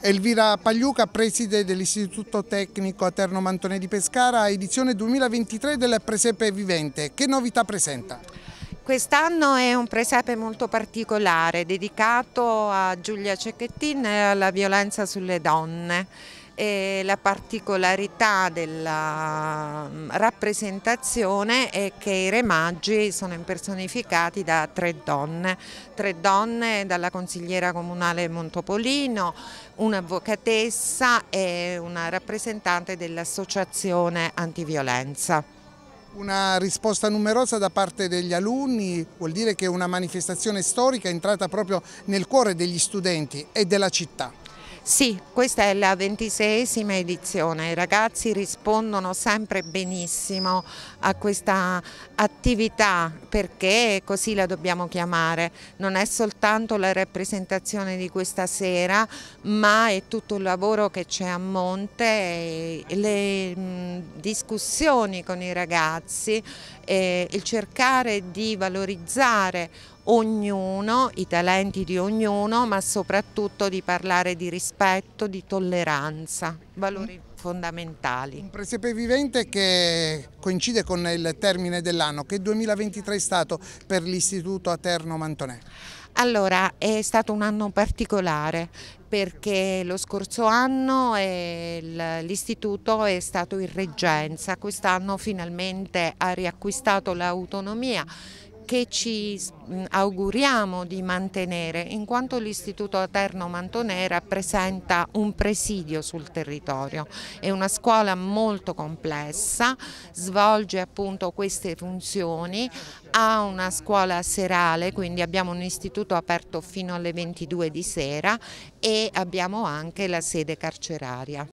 Elvira Pagliuca, preside dell'Istituto Tecnico Aterno Mantonè di Pescara, edizione 2023 del Presepe Vivente. Che novità presenta? Quest'anno è un presepe molto particolare, dedicato a Giulia Cecchettin e alla violenza sulle donne. E la particolarità della rappresentazione è che i re magi sono impersonificati da tre donne dalla consigliera comunale Montopolino, un'avvocatessa e una rappresentante dell'associazione antiviolenza. Una risposta numerosa da parte degli alunni vuol dire che è una manifestazione storica entrata proprio nel cuore degli studenti e della città. Sì, questa è la 26esima edizione, i ragazzi rispondono sempre benissimo a questa attività perché così la dobbiamo chiamare, non è soltanto la rappresentazione di questa sera ma è tutto il lavoro che c'è a monte, le discussioni con i ragazzi, il cercare di valorizzare ognuno, i talenti di ognuno, ma soprattutto di parlare di rispetto, di tolleranza, valori fondamentali. Un presepe vivente che coincide con il termine dell'anno. Che 2023 è stato per l'Istituto Aterno Mantonè? Allora, è stato un anno particolare perché lo scorso anno l'istituto è stato in reggenza, quest'anno finalmente ha riacquistato l'autonomia che ci auguriamo di mantenere, in quanto l'Istituto Aterno Mantonè rappresenta un presidio sul territorio. È una scuola molto complessa, svolge appunto queste funzioni, ha una scuola serale, quindi abbiamo un istituto aperto fino alle 22 di sera e abbiamo anche la sede carceraria.